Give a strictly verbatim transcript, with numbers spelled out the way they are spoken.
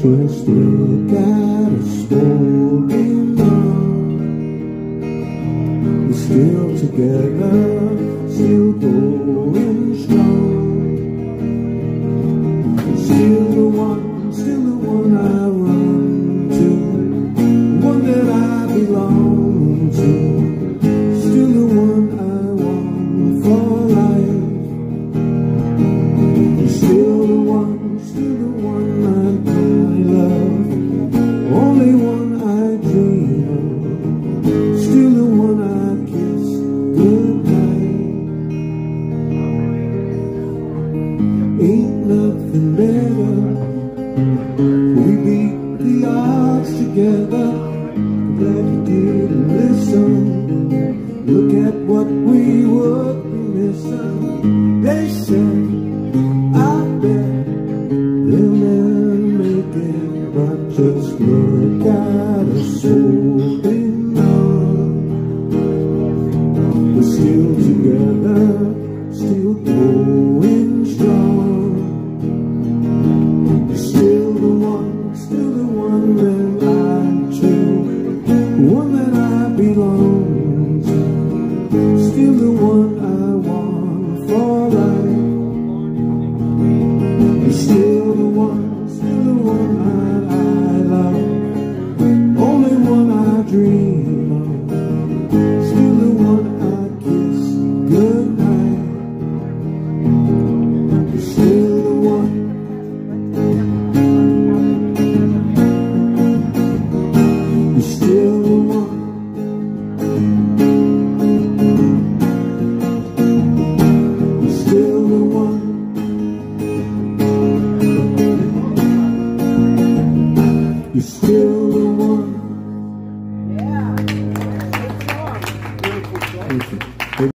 Just look at us holding on. We're still together, still going strong. Still the one, still the one I run to, one that I belong to. Still the one I want for life. Still the one, still the one I love, only one I dream of, still the one I kiss goodnight. Ain't nothing better, we beat the odds together. Glad you didn't listen, look at what we would be missing. They said, I bet they'll never make it, but just look at us holding on. We're still together, still going strong. Still the one, still the one that I choose, one that I belong to. Still the one I want for life. Still the one, still the one that I love, only one I dream of, still the one I kiss goodnight. Still the one, you're still the one, you're still the one. You're still